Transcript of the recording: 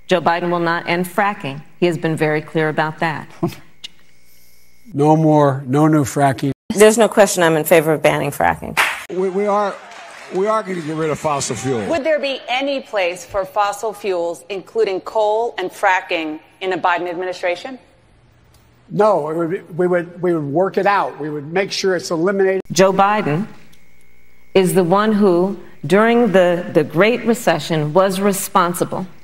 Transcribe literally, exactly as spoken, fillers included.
Joe Biden will not end fracking. He has been very clear about that. No more, no new fracking. There's no question I'm in favor of banning fracking. We, we are we are going to get rid of fossil fuels. Would there be any place for fossil fuels, including coal and fracking, in a Biden administration? No, it would be, we would we would work it out. We would make sure it's eliminated. Joe Biden is the one who, during the, the Great Recession, was responsible